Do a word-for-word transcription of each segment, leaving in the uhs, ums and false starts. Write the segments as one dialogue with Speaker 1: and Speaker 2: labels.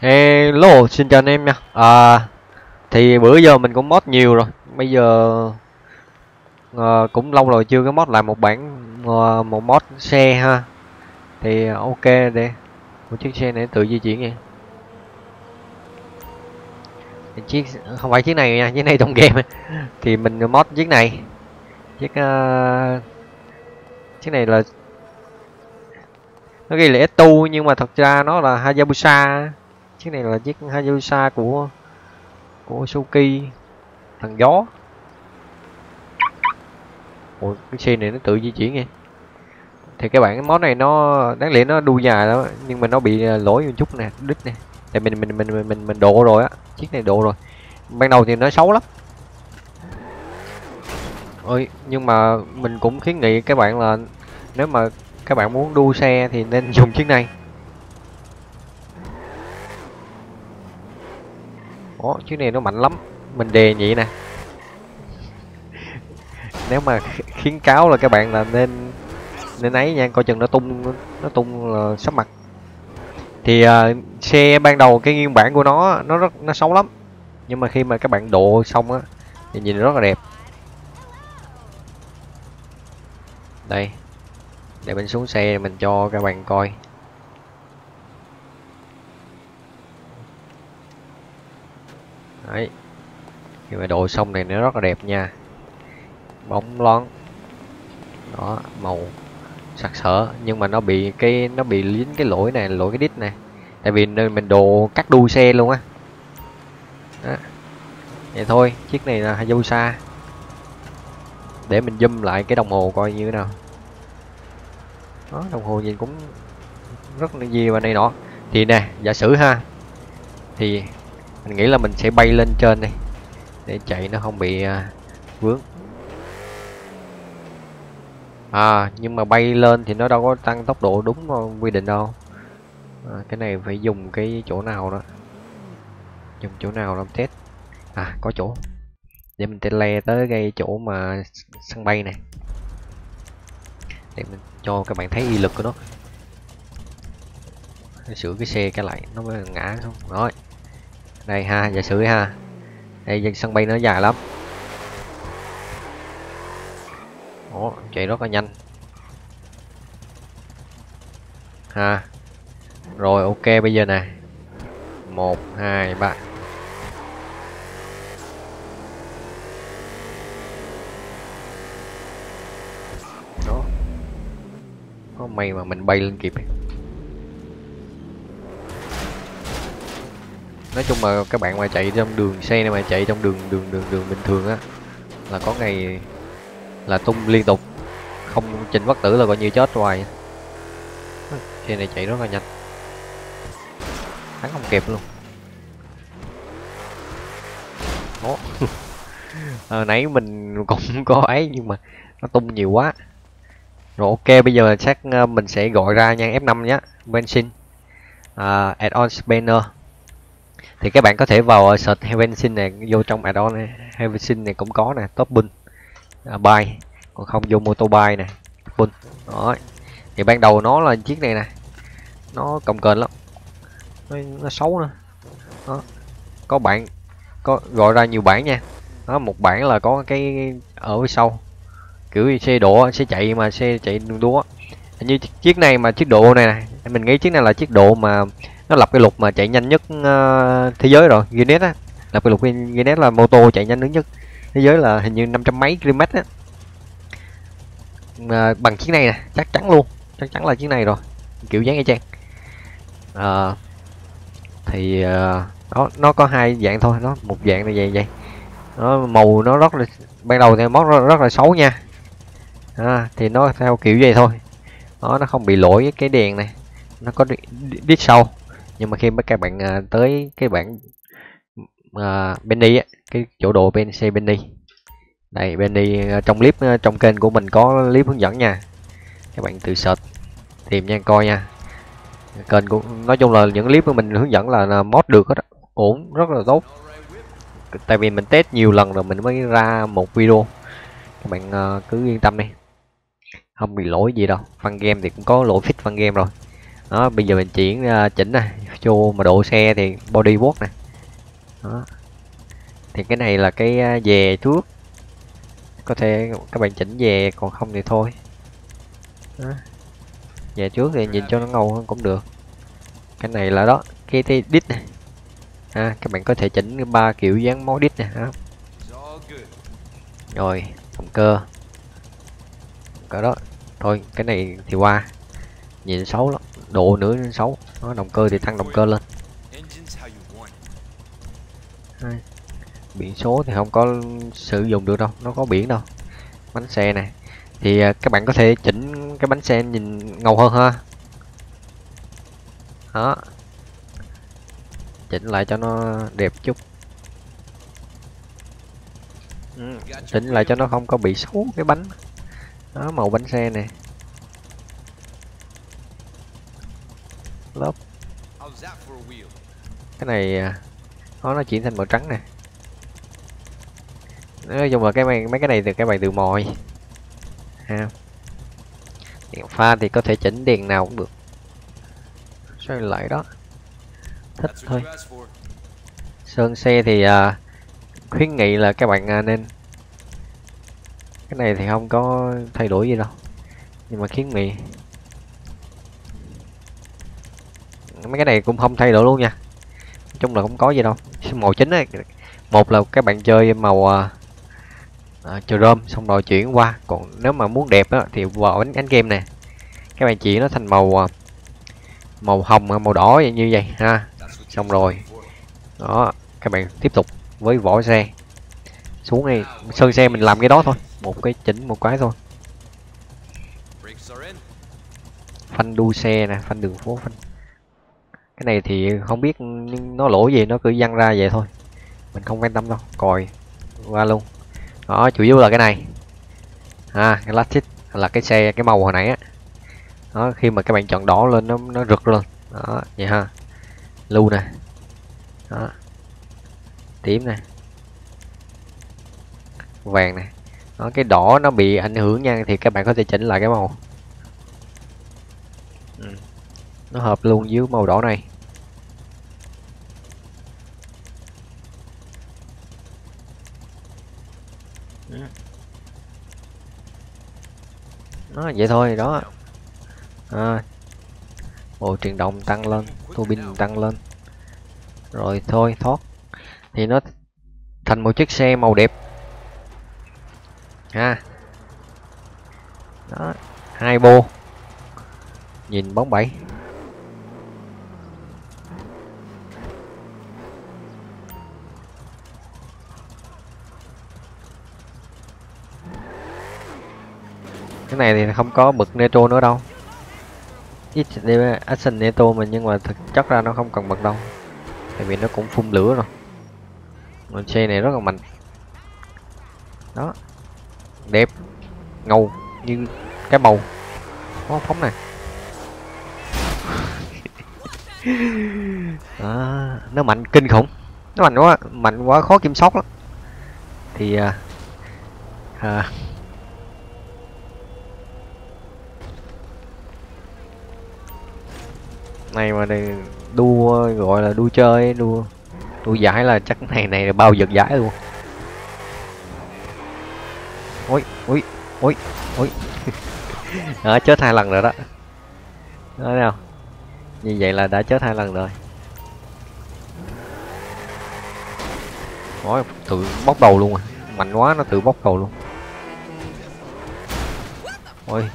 Speaker 1: Hello, xin chào anh em nha. À, thì bữa giờ mình cũng mod nhiều rồi. Bây giờ ờ, cũng lâu rồi chưa có mod lại một bản ờ, một mod xe ha. Thì ok để một chiếc xe này tự di chuyển nha. Chiếc không phải chiếc này nha, chiếc này trong game. Thì mình mod chiếc này. Chiếc ờ, chiếc này là nó ghi là ét hai nhưng mà thật ra nó là Hayabusa. Chiếc này là chiếc Hayabusa của của Suzuki thằng gió. Ủa, cái xe này nó tự di chuyển nghe. Thì cái bản món này nó đáng lẽ nó đu dài đó nhưng mà nó bị lỗi một chút nè, đứt nè. Tại mình mình mình mình mình, mình độ rồi á, chiếc này độ rồi. Ban đầu thì nó xấu lắm. Ôi, nhưng mà mình cũng khuyến nghị các bạn là nếu mà các bạn muốn đua xe thì nên dùng chiếc này. Ủa, chiếc này nó mạnh lắm. Mình đề nhị nè. Nếu mà khuyến cáo là các bạn là nên nên ấy nha, coi chừng nó tung nó tung là sắp mặt. Thì uh, xe ban đầu cái nguyên bản của nó nó rất nó xấu lắm, nhưng mà khi mà các bạn độ xong á thì nhìn rất là đẹp. Đây, để mình xuống xe mình cho các bạn coi. Đấy, khi mà độ xong này nó rất là đẹp nha, bóng loáng đó, màu sặc sỡ. Nhưng mà nó bị cái nó bị dính cái lỗi này, lỗi cái đít này, tại vì mình đồ cắt đuôi xe luôn á. Đó. Vậy thôi, chiếc này là Hayabusa. Để mình zoom lại cái đồng hồ coi như thế nào. Đó, đồng hồ nhìn cũng rất là gì và này nọ. Thì nè, giả sử ha, thì mình nghĩ là mình sẽ bay lên trên đây để chạy nó không bị uh, vướng. À, nhưng mà bay lên thì nó đâu có tăng tốc độ đúng quy định đâu. À, cái này phải dùng cái chỗ nào đó, dùng chỗ nào làm test. À, có chỗ để mình tele tới cái chỗ mà sân bay này để mình cho các bạn thấy uy lực của nó. Sửa cái xe cái lại nó mới ngã không. Rồi đây ha, giả sử ha, đây sân bay nó dài lắm. Ủa, chạy rất là nhanh ha. Rồi ok, bây giờ nè, một hai ba. Đó, có may mà mình bay lên kịp. Nói chung mà các bạn mà chạy trong đường xe này, mà chạy trong đường đường đường đường bình thường á, là có ngày là tung liên tục, không chỉnh bất tử là coi như chết hoài. Xe này chạy rất là nhanh, hắn không kịp luôn. Đó. À, nãy mình cũng có ấy nhưng mà nó tung nhiều quá. Rồi ok, bây giờ chắc mình sẽ gọi ra nha, F năm nhé, Benzin, uh, add-on banner. Thì các bạn có thể vào search Benzin này, vô trong add-on này, Benzin này cũng có nè, top bun, uh, buy, còn không vô moto buy nè, bun. Đó. Thì ban đầu nó là chiếc này nè, nó cồng kềnh lắm, nó, nó xấu nữa. Đó. Có bạn có gọi ra nhiều bản nha. Đó, một bản là có cái ở phía sau, kiểu xe độ xe chạy mà xe chạy đường đua. Như chiếc này mà chiếc độ này, này mình nghĩ chiếc này là chiếc độ mà nó lập cái lục mà chạy nhanh nhất uh, thế giới rồi, Guinness á, lập cái lục Guinness là mô tô chạy nhanh nhất thế giới là hình như năm trăm mấy km á. Uh, bằng chiếc này nè, chắc chắn luôn, chắc chắn là chiếc này rồi, kiểu dáng y chang. Uh, thì uh, đó, nó có hai dạng thôi, nó một dạng là vậy vậy. Nó màu nó rất là, ban đầu thì móc rất, rất là xấu nha. À, thì nó theo kiểu vậy thôi. Đó, nó không bị lỗi cái đèn này, nó có đít sau. Nhưng mà khi mấy các bạn uh, tới cái bản uh, Benny á, cái chỗ đồ bên xe Benny đây, Benny uh, trong clip uh, trong kênh của mình có clip hướng dẫn nha, các bạn tự search tìm nha, coi nha. Kênh của nói chung là những clip của mình hướng dẫn là, là mod được hết, ổn, rất là tốt. Tại vì mình test nhiều lần rồi mình mới ra một video, các bạn uh, cứ yên tâm đi, không bị lỗi gì đâu. Fan game thì cũng có lỗi fix fan game rồi. Đó, bây giờ mình chuyển uh, chỉnh này, nitro mà độ xe thì bodywork nè. Đó. Thì cái này là cái à, dè trước, có thể các bạn chỉnh dè, còn không thì thôi. Đó. Dè trước thì nhìn cho nó ngầu hơn cũng được. Cái này là đó, cái, cái đít này. À, các bạn có thể chỉnh ba kiểu dáng mó đít nè. Đó. Rồi động cơ cỡ đó thôi, cái này thì qua nhìn xấu lắm, độ nữa nên xấu. Đó, động cơ thì tăng động cơ lên. Đây. Biển số thì không có sử dụng được đâu, nó có biển đâu. Bánh xe này thì à, các bạn có thể chỉnh cái bánh xe nhìn ngầu hơn ha. Đó, chỉnh lại cho nó đẹp chút. Ừ, chỉnh lại cho nó không có bị xấu cái bánh. Đó, màu bánh xe này. Lớp cái này nó nó chuyển thành màu trắng nè. Nói chung là cái mấy, mấy cái này thì các bạn tự mồi ha. Đèn pha thì có thể chỉnh đèn nào cũng được, sao lại đó thích thôi. Sơn xe thì uh, khuyến nghị là các bạn uh, nên, cái này thì không có thay đổi gì đâu, nhưng mà khuyến nghị mấy cái này cũng không thay đổi luôn nha. Nói chung là không có gì đâu. Màu chính ấy, một là các bạn chơi màu uh, uh, chơi rôm xong rồi chuyển qua, còn nếu mà muốn đẹp đó thì vào ánh, ánh game nè các bạn chuyển nó thành màu uh, màu hồng màu đỏ như vậy ha. Xong rồi đó, các bạn tiếp tục với vỏ xe xuống đây, sơn xe mình làm cái đó thôi, một cái chỉnh một cái thôi. Phanh đuôi xe nè, phanh đường phố, phanh cái này thì không biết nó lỗi gì, nó cứ văng ra vậy thôi, mình không quan tâm đâu, còi qua luôn. Đó, chủ yếu là cái này à, cái lattice là cái xe cái màu hồi nãy á. Đó, khi mà các bạn chọn đỏ lên nó nó rực lên đó vậy ha. Lưu nè, đó tím nè, vàng nè. Đó, cái đỏ nó bị ảnh hưởng nha, thì các bạn có thể chỉnh lại cái màu. Ừ. Nó hợp luôn với màu đỏ này. Ừ. Đó, vậy thôi đó. À, bộ truyền động tăng lên, tua bin tăng lên, rồi thôi thoát thì nó thành một chiếc xe màu đẹp ha. Đó, hai bô nhìn bóng bẩy. Cái này thì không có bật nitro nữa đâu, ít action nitro mà, nhưng mà thực chất ra nó không cần bật đâu, tại vì nó cũng phun lửa rồi. Còn xe này rất là mạnh. Đó, đẹp ngầu như cái màu nó phóng này. Đó, nó mạnh kinh khủng, nó mạnh quá, mạnh quá khó kiểm soát lắm. Thì à, à, này mà này đua gọi là đua chơi, đua đua giải là chắc này này là bao giật giải luôn. Ôi ôi ôi ôi. Đó, chết hai lần rồi đó. Đó thấy không, như vậy là đã chết hai lần rồi. Ôi, tự bóc đầu luôn à, mạnh quá nó tự bóc đầu luôn. Ôi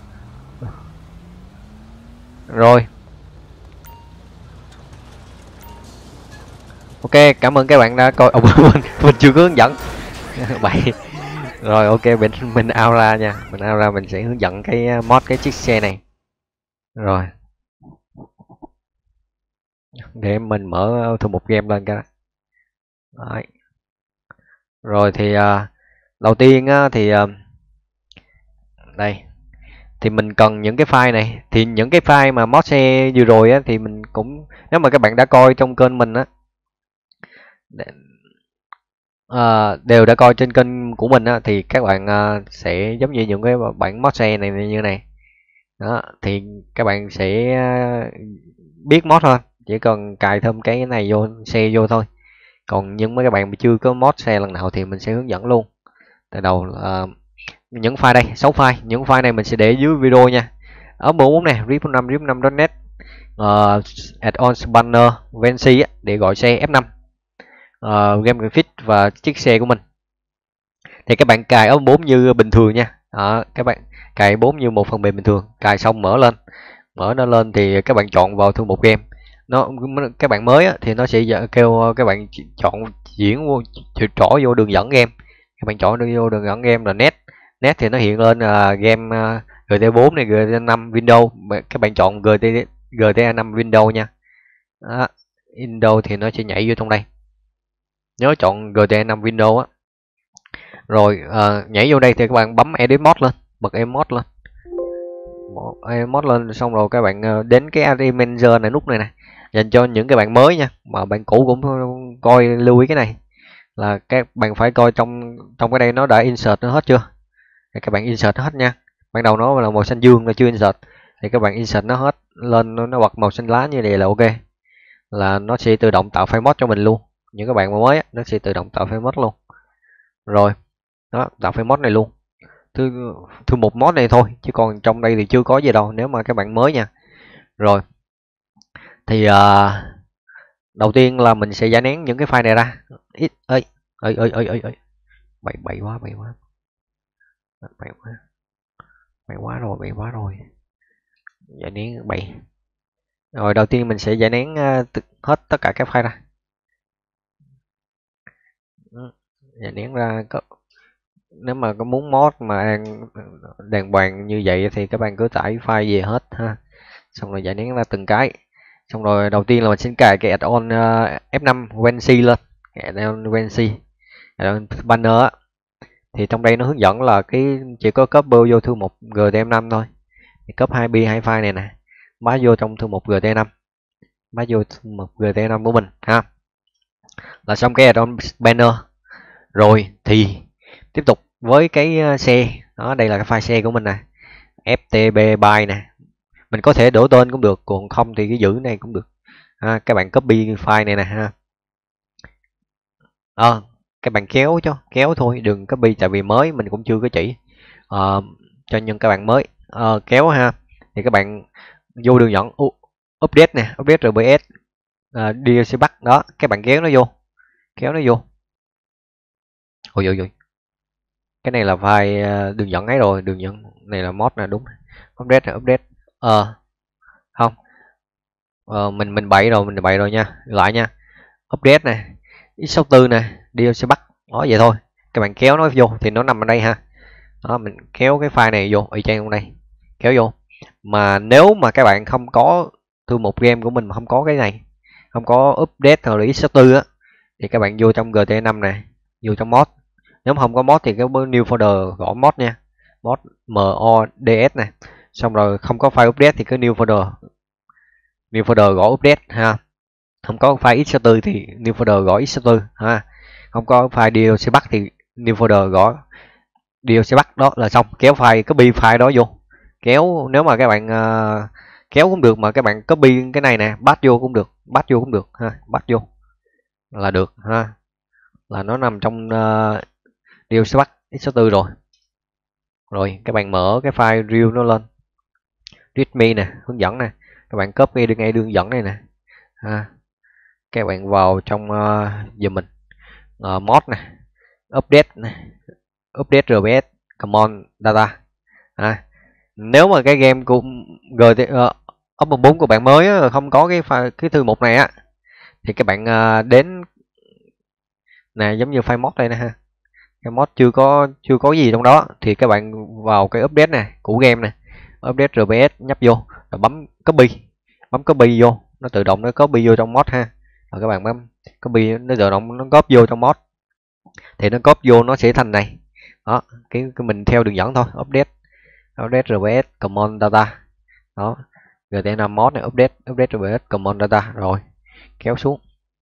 Speaker 1: rồi, ok, cảm ơn các bạn đã coi. Ồ, mình, mình chưa có hướng dẫn. Vậy rồi, ok, mình mình out ra nha, mình out ra mình sẽ hướng dẫn cái mod cái chiếc xe này. Rồi để mình mở thử một game lên cái. Đấy. Rồi thì uh, đầu tiên uh, thì uh, đây thì mình cần những cái file này, thì những cái file mà mod xe vừa rồi á thì mình cũng, nếu mà các bạn đã coi trong kênh mình á, uh, đều đã coi trên kênh của mình á, thì các bạn uh, sẽ giống như những cái bản mod xe này như này đó, thì các bạn sẽ uh, biết mod thôi, chỉ cần cài thêm cái này vô, xe vô thôi. Còn những mấy các bạn mà chưa có mod xe lần nào thì mình sẽ hướng dẫn luôn từ đầu. Uh, những file đây, sáu file, những file này mình sẽ để dưới video nha. Ở mười bốn này, rip năm rip năm net, uh, add-on banner Vensi để gọi xe F năm, uh, game graphic và chiếc xe của mình. Thì các bạn cài ở bốn như bình thường nha. Đó, các bạn cài bốn như một phần mềm bình thường, cài xong mở lên, mở nó lên thì các bạn chọn vào thư mục game. Nó các bạn mới á, thì nó sẽ kêu các bạn chọn chuyển vô trỏ vô đường dẫn game. Các bạn chọn vô đường dẫn game là net. Net thì nó hiện lên uh, game uh, G T bốn này, G T năm Windows. Các bạn chọn G T G T A năm Windows nha. Đó, Windows thì nó sẽ nhảy vô trong đây. Nhớ chọn G T A năm Windows á. Rồi uh, nhảy vô đây thì các bạn bấm edit mod lên, bật edit mod lên. Edit mod lên xong rồi các bạn uh, đến cái Area Manager này, nút này nè, dành cho những cái bạn mới nha, mà bạn cũ cũng coi lưu ý cái này là các bạn phải coi trong trong cái đây nó đã insert nó hết chưa. Thì các bạn insert nó hết nha. Ban đầu nó là màu xanh dương là chưa insert, thì các bạn insert nó hết lên, nó, nó bật màu xanh lá như vậy là ok, là nó sẽ tự động tạo file mod cho mình luôn. Những các bạn mới á, nó sẽ tự động tạo file mod luôn. Rồi đó, tạo file mod này luôn, thư thư mục mod này thôi, chứ còn trong đây thì chưa có gì đâu nếu mà các bạn mới nha. Rồi thì uh, đầu tiên là mình sẽ giải nén những cái file này ra. Ít ơi ơi ơi ơi ơi ơi bậy bậy quá bậy quá bậy quá bậy quá rồi bậy quá rồi giải nén bậy. Rồi đầu tiên mình sẽ giải nén uh, hết tất cả các file ra. Giải nén ra có, nếu mà có muốn mod mà đàng hoàng như vậy thì các bạn cứ tải file về hết ha, xong rồi giải nén ra từng cái. Xong rồi đầu tiên là mình sẽ cài cái add-on uh, F năm Vensi lên, add-on Vensi, add-on banner á. Thì trong đây nó hướng dẫn là cái chỉ có copy vô thư mục G T M năm thôi, thì copy hai bi hai file này nè, bá vô trong thư mục G T năm, bá vô thư mục G T năm của mình ha, là xong cái add-on banner. Rồi thì tiếp tục với cái xe đó, đây là cái file xe của mình nè, F T B byte nè, mình có thể đổi tên cũng được, còn không thì cái giữ này cũng được ha. Các bạn copy file này nè ha, à, các bạn kéo cho kéo thôi, đừng copy, tại vì mới mình cũng chưa có chỉ uh, cho những các bạn mới uh, kéo ha. Thì các bạn vô đường dẫn uh, update nè, update R P S uh, D L C Pack đó, các bạn kéo nó vô, kéo nó vô. Ôi ôi ôi, cái này là file uh, đường dẫn ấy rồi, đường dẫn này là mod nè, đúng. Update là update ờ uh, không uh, mình mình bậy rồi, mình bậy rồi nha, lại nha. Update nè, x sáu mươi tư nè, D L C Pack đó, vậy thôi. Các bạn kéo nó vô thì nó nằm ở đây ha. Đó, mình kéo cái file này vô y chang trong đây, kéo vô. Mà nếu mà các bạn không có thư mục game của mình mà không có cái này, không có update hoặc là x sáu mươi tư á, thì các bạn vô trong G T năm này, vô trong mod. Nếu mà không có mod thì cái new folder gõ mod nha, mod mods này, xong rồi không có file update thì cái new folder, new folder gõ update ha. Không có file x sáu mươi tư thì new folder gõ x sáu mươi tư ha. Không có file D L C Pack thì new folder gõ D L C Pack, đó là xong. Kéo file, copy file đó vô, kéo. Nếu mà các bạn uh, kéo cũng được, mà các bạn copy cái này nè, bắt vô cũng được, bắt vô cũng được ha, bắt vô là được ha, là nó nằm trong uh, D L C Pack x sáu mươi tư rồi. Rồi các bạn mở cái file real nó lên, readme nè, hướng dẫn nè, các bạn copy được ngay đường dẫn này nè ha. Các bạn vào trong uh, giùm mình uh, mod nè, update nè, update R P S command data à. Nếu mà cái game của G T uh, Oppo bốn của bạn mới không có cái file, cái thư mục này á, thì các bạn uh, đến nè, giống như file mod đây nè ha, cái mod chưa có chưa có gì trong đó, thì các bạn vào cái update nè của game nè, update R P S nhấp vô rồi bấm copy, bấm copy vô, nó tự động nó copy vô trong mod ha. Rồi các bạn bấm copy, nó tự động nó copy vô trong mod, thì nó copy vô nó sẽ thành này đó. Cái, cái mình theo đường dẫn thôi, update update R P S command data đó, G T năm mod này, update update R P S command data. Rồi kéo xuống,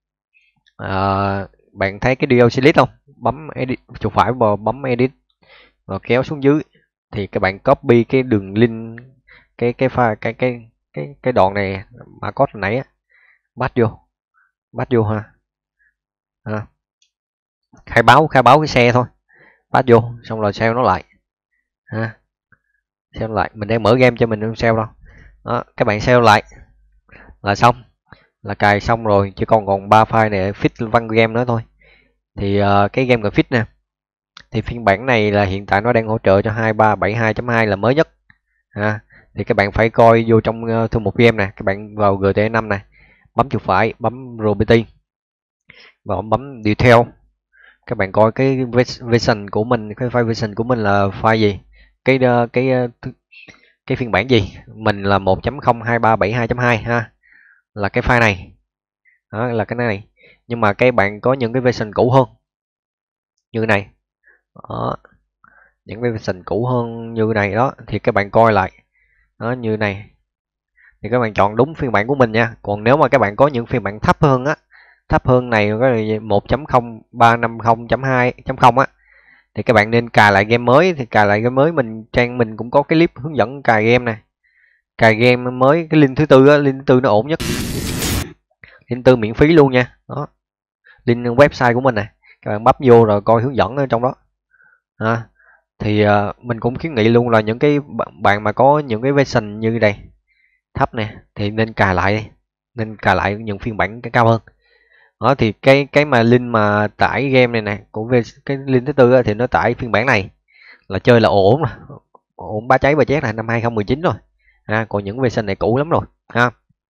Speaker 1: à, bạn thấy cái D L C list không, bấm edit chuột phải vào bấm edit và kéo xuống dưới, thì các bạn copy cái đường link, cái cái file cái cái cái cái đoạn này mà có nãy á, Bắt vô, bắt vô ha. À. Khai báo, khai báo cái xe thôi. Bắt vô, xong rồi sale nó lại. Ha. Sale lại, mình đang mở game cho mình không sale đâu. Đó, các bạn sale lại là xong, là cài xong rồi, chỉ còn còn ba file này fit văn game nữa thôi. Thì uh, cái game còn fit nè, thì phiên bản này là hiện tại nó đang hỗ trợ cho hai ba bảy hai chấm hai là mới nhất. À, thì các bạn phải coi vô trong uh, thư mục game nè, các bạn vào giê tê a năm này, bấm chuột phải, bấm rờ pê tê và bấm detail. Các bạn coi cái version của mình, cái file version của mình là file gì, cái uh, cái uh, cái phiên bản gì. Mình là một chấm không hai ba bảy hai chấm hai ha, là cái file này. Đó, là cái này. Nhưng mà cái bạn có những cái version cũ hơn như này. Đó, những cái version cũ hơn như này đó thì các bạn coi lại. Đó, như này thì các bạn chọn đúng phiên bản của mình nha. Còn nếu mà các bạn có những phiên bản thấp hơn á, thấp hơn này có một chấm không ba năm không chấm hai chấm không á, thì các bạn nên cài lại game mới. Thì cài lại game mới, mình trang mình cũng có cái clip hướng dẫn cài game này, cài game mới. Cái link thứ tư á, link thứ tư nó ổn nhất, link tư miễn phí luôn nha. Đó, link website của mình này, các bạn bấm vô rồi coi hướng dẫn ở trong đó. À, thì uh, mình cũng khuyến nghị luôn là những cái bạn mà có những cái version như này thấp nè thì nên cài lại, nên cài lại những phiên bản cái cao hơn. Đó, thì cái cái mà link mà tải game này nè của cái link thứ tư á, thì nó tải phiên bản này là chơi là ổn rồi, ổn bá cháy bá chét là năm hai không một chín rồi. À, còn những version này cũ lắm rồi ha.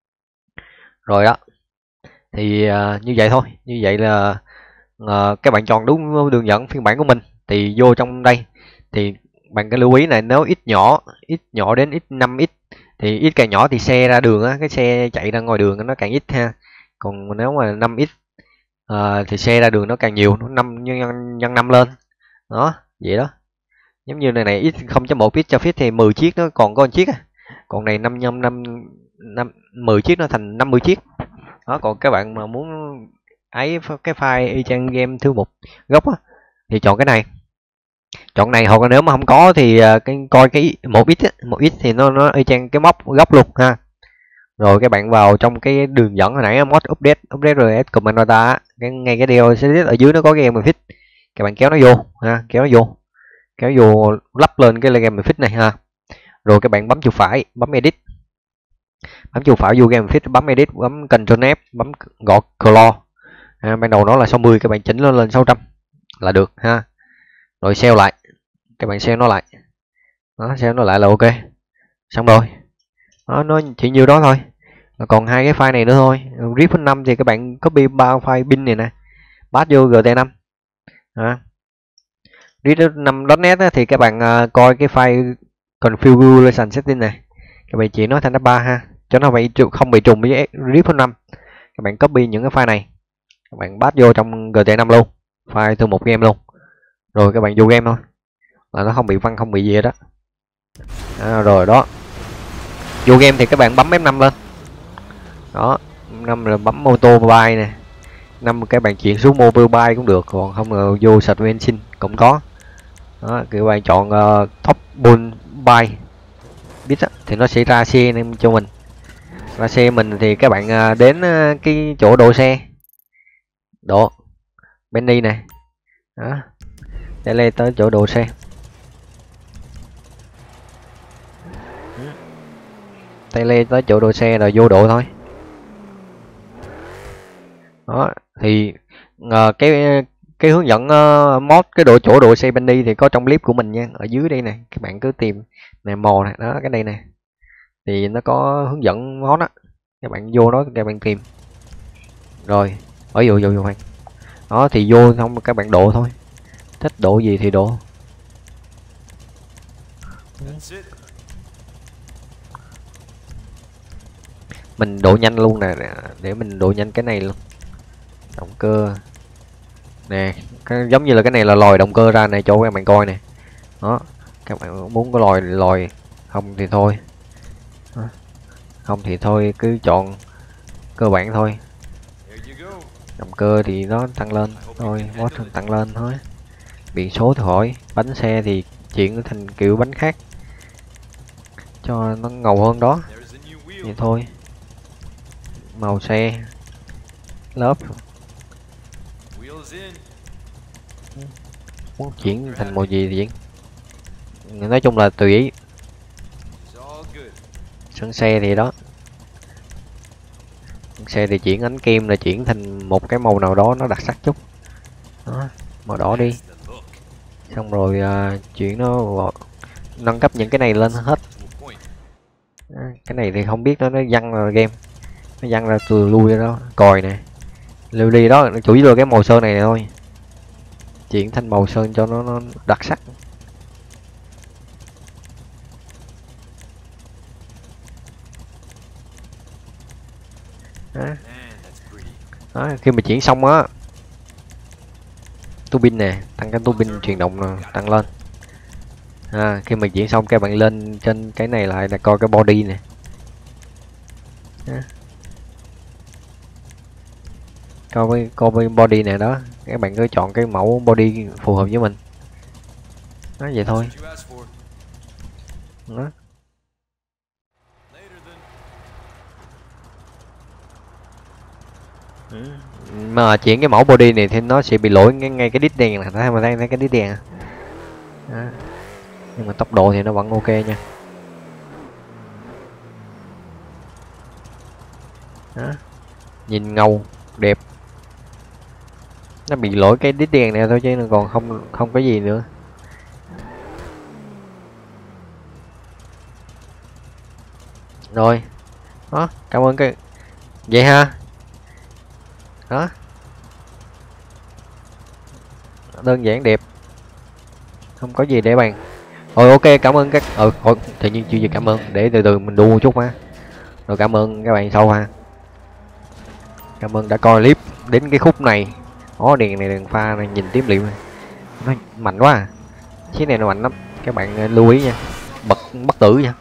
Speaker 1: Rồi đó, thì uh, như vậy thôi, như vậy là uh, các bạn chọn đúng đường dẫn phiên bản của mình. Thì vô trong đây thì bạn cái lưu ý này, nếu ít nhỏ, ít nhỏ đến ít năm x, thì ít càng nhỏ thì xe ra đường á, cái xe chạy ra ngoài đường nó càng ít ha. Còn nếu mà năm x uh, thì xe ra đường nó càng nhiều, nó năm nhân nhân năm lên. Đó, vậy đó. Giống như này này, x không chấm một x cho fit thì mười chiếc nó còn có một chiếc à. Còn này năm nhân năm năm mười chiếc nó thành năm mươi chiếc. Đó, còn các bạn mà muốn ấy cái file y chang game thư mục gốc á thì chọn cái này, chọn này. Hoặc là nếu mà không có thì cái coi cái một x một x thì nó nó y chang cái móc gốc luôn ha. Rồi các bạn vào trong cái đường dẫn hồi nãy, mod update update rồi command data, cái ngay cái điều ở dưới nó có cái game fit, các bạn kéo nó vô ha, kéo nó vô kéo vô lắp lên cái game fit này ha. Rồi các bạn bấm chuột phải, bấm edit, bấm chuột phải vô game fit, bấm edit, bấm Ctrl F, bấm gọt claw. À, ban đầu nó là sáu mươi, các bạn chỉnh nó lên sáu trăm là được ha. Rồi save lại, các bạn save nó lại. Đó, save nó lại là ok, xong rồi. Đó, nó chỉ nhiêu đó thôi. Còn hai cái file này nữa thôi. rip năm thì các bạn copy ba file bin này nè, pass vô giê tê a năm. À, rip năm chấm net thì các bạn uh, coi cái file configuration setting này, các bạn chỉ nó thành ba ha, cho nó bị không bị trùng với rip năm. Các bạn copy những cái file này, các bạn pass vô trong giê tê a năm luôn, file từ một game luôn. Rồi các bạn vô game thôi, là nó không bị văng, không bị gì đó. À, rồi đó, vô game thì các bạn bấm F năm lên. Đó, năm là bấm moto mobile nè, năm các bạn chuyển xuống mobile cũng được, còn không là vô sạch engine cũng có. Đó, các bạn chọn uh, top bull buy biết á, thì nó sẽ ra xe nên cho mình, ra xe mình thì các bạn uh, đến uh, cái chỗ đổ xe, đổ Benny này. Đó, để lên tới chỗ đổ xe, tay lên tới chỗ đổ xe rồi vô độ thôi. Đó, thì uh, cái cái hướng dẫn uh, mod cái độ chỗ độ xe Benny thì có trong clip của mình nha, ở dưới đây này, các bạn cứ tìm này mò này, đó cái đây này thì nó có hướng dẫn mod á, các bạn vô đó các bạn tìm rồi ở vô vô vô bạn. Đó thì vô xong các bạn độ thôi, thích độ gì thì độ. Mình độ nhanh luôn nè, để mình độ nhanh cái này luôn. Động cơ nè, cái, giống như là cái này là lòi động cơ ra này cho các bạn coi nè. Đó, các bạn muốn có lòi lòi, không thì thôi. Đó, không thì thôi cứ chọn cơ bản thôi. Động cơ thì nó tăng lên thôi, mod tăng lên thôi. Biển số thì hỏi, bánh xe thì chuyển thành kiểu bánh khác cho nó ngầu hơn đó, vậy thôi. Màu xe lớp
Speaker 2: Wheels in.
Speaker 1: muốn chuyển thành màu gì thì chuyển, nói chung là tùy ý.
Speaker 2: It's all good.
Speaker 1: Sân xe thì đó, sân xe thì chuyển ánh kim là chuyển thành một cái màu nào đó nó đặc sắc chút đó, màu đỏ đi,
Speaker 2: That's the look.
Speaker 1: xong rồi à, chuyển nó vào- nâng cấp những cái này lên hết.
Speaker 2: To a point.
Speaker 1: À, cái này thì không biết nó nó văng ra game, nó văng ra từ lui ra đó, còi nè, lưu ly đó, chủ yếu là cái màu sơn này, này thôi, chuyển thành màu sơn cho nó, nó đặc sắc. Đó.
Speaker 2: Man, that's pretty.
Speaker 1: Đó, khi mà chuyển xong á, tua bin nè, tăng cái tua bin truyền động nè, tăng lên. À, khi mà chuyển xong các bạn lên trên cái này lại là coi cái body nè. Đó. Coi với coi với body này đó, các bạn cứ chọn cái mẫu body phù hợp với mình. Đó vậy thôi.
Speaker 2: What you asked for.
Speaker 1: Đó.
Speaker 2: Later then.
Speaker 1: Ừ. Mà chuyển cái mẫu body này thì nó sẽ bị lỗi ngay, ngay cái đít đèn này, thấy mà thấy, thấy cái đít đèn à? Đó. Nhưng mà tốc độ thì nó vẫn ok nha. Đó. Nhìn ngầu đẹp, nó bị lỗi cái đít đèn này thôi chứ nó còn không không có gì nữa. Rồi đó, cảm ơn cái vậy ha. Đó, đơn giản đẹp, không có gì để bàn. Rồi ok, cảm ơn các ừ thôi, tự nhiên chưa gì cảm ơn, để từ từ mình đu một chút ha. Rồi cảm ơn các bạn sau ha, cảm ơn đã coi clip đến cái khúc này. Ó đèn này, đèn pha này nhìn tím liệm, nó mạnh quá à. Chiếc này nó mạnh lắm, các bạn ờ, lưu ý nha, bật bất tử nha,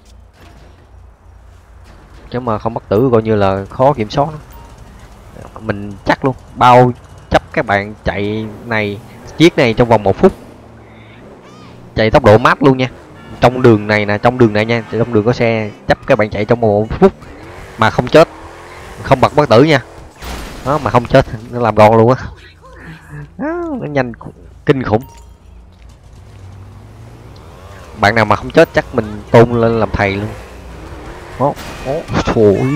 Speaker 1: chứ mà không bất tử coi như là khó kiểm soát. Mình chắc luôn, bao chấp các bạn chạy này, chiếc này trong vòng một phút, chạy tốc độ mát luôn nha, trong đường này nè, trong đường này nha, trong đường có xe chấp các bạn chạy trong một phút mà không chết, không bật bất tử nha. Đó, mà không chết nó làm gòn luôn á. Nó nhanh kinh khủng. Bạn nào mà không chết chắc mình tôn lên làm thầy luôn. Đó, đó, trời,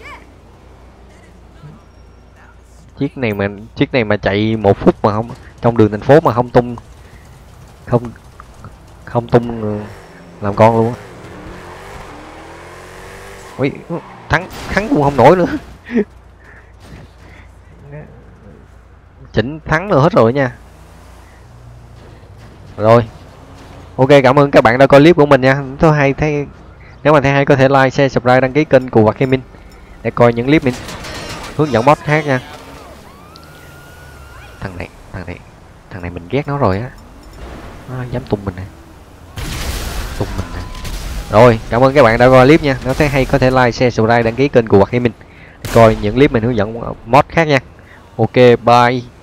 Speaker 1: chiếc này mà chiếc này mà chạy một phút mà không trong đường thành phố mà không tung, không không tung làm con luôn á. Ui, thắng thắng cũng không nổi nữa. Chỉnh thắng nữa hết rồi nha. Rồi ok, cảm ơn các bạn đã coi clip của mình nha. Thứ hai thấy nếu mà thấy hay có thể like, share, subscribe, đăng ký kênh của Hoạt Gaming để coi những clip mình hướng dẫn mod khác nha. Thằng này thằng này thằng này mình ghét nó rồi á, nó dám tung mình nè, tung mình nè. Rồi cảm ơn các bạn đã coi clip nha. Nếu thấy hay có thể like, share, subscribe, đăng ký kênh của Hoạt Gaming để coi những clip mình hướng dẫn mod khác nha. Ok, bye.